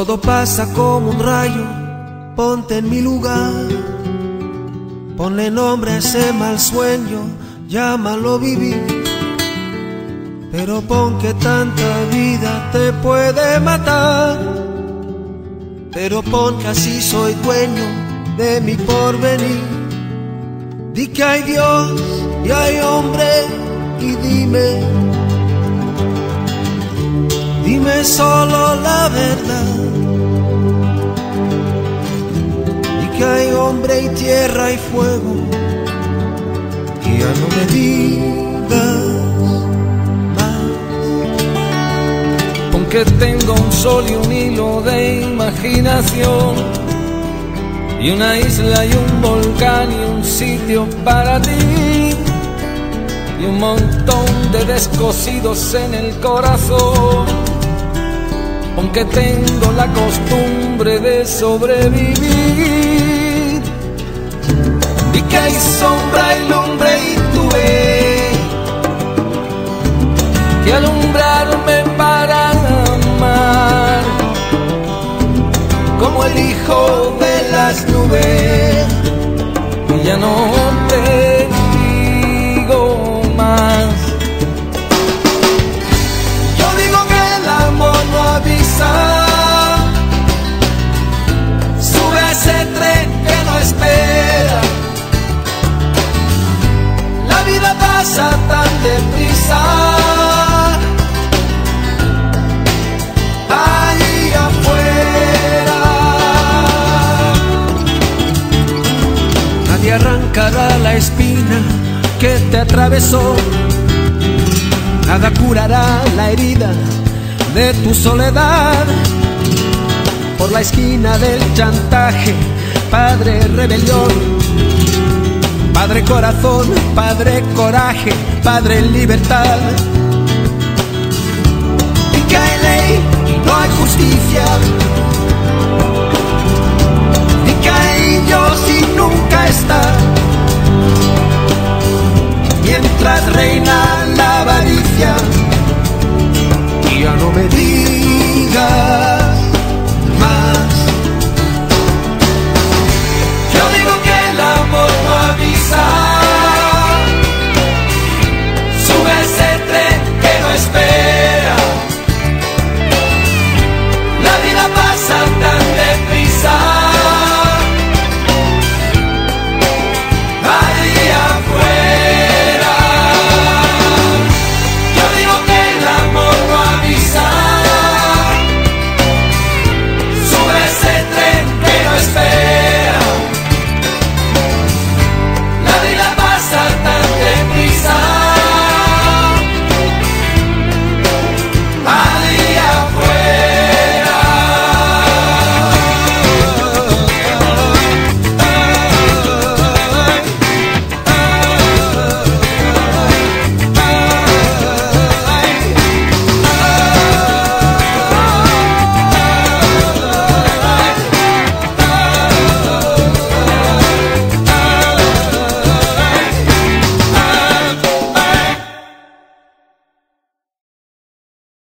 Todo pasa como un rayo, ponte en mi lugar. Ponle nombre a ese mal sueño, llámalo vivir. Pero pon que tanta vida te puede matar. Pero pon que así soy dueño de mi porvenir. Di que hay Dios y hay hombre y dime solo la verdad. Di que hay hombre y tierra y fuego, y ya no me digas más. Aunque tengo un sol y un hilo de imaginación, y una isla y un volcán y un sitio para ti, y un montón de descosidos en el corazón. Aunque tengo la costumbre de sobrevivir, y que hay sombra y lumbre y tuve que alumbrarme para amar, como el hijo de las nubes, y ya no te digo más. Yo digo que el amor no avisa, sube a ese tren que no espera. La vida pasa tan deprisa, ahí afuera. Nadie arrancará la espina que te atravesó, nada curará la herida de tu soledad. Por la esquina del chantaje, padre rebelión, padre corazón, padre coraje, padre libertad. Y que hay ley y no hay justicia, y que hay Dios y nunca está, mientras reina